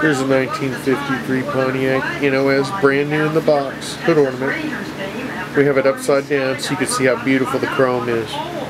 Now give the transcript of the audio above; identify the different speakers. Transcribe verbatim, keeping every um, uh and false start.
Speaker 1: Here's a nineteen fifty-three Pontiac N O S, brand new in the box, hood ornament. We have it upside down so you can see how beautiful the chrome is.